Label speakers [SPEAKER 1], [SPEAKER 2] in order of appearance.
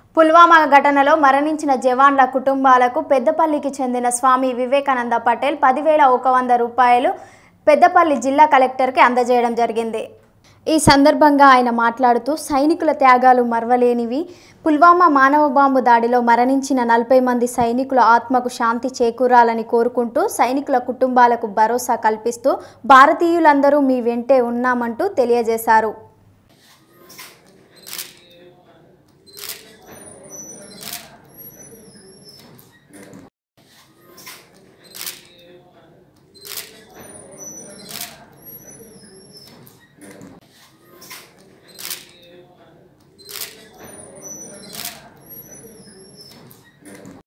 [SPEAKER 1] పుల్వామా ఘటనలో మరణించిన జవాన్ల కుటుంబాలకు పెద్దపల్లికి చెందిన స్వామి వివేకానంద పటేల్ 10,100 రూపాయలు పెద్దపల్లి జిల్లా కలెక్టర్కి అందజేయడం జరిగింది. ఈ సందర్భంగా ఆయన మాట్లాడుతూ సైనికుల త్యాగాలు మర్వలేనివి. పుల్వామా మానవ బాంబు దాడిలో మరణించిన 40 మంది సైనికుల ఆత్మకు శాంతి చేకూరాలని కోరుకుంటూ సైనికుల కుటుంబాలకు భరోసా కల్పిస్తూ భారతీయులందరూ మీ వెంటే ఉన్నామంటూ తెలియజేశారు.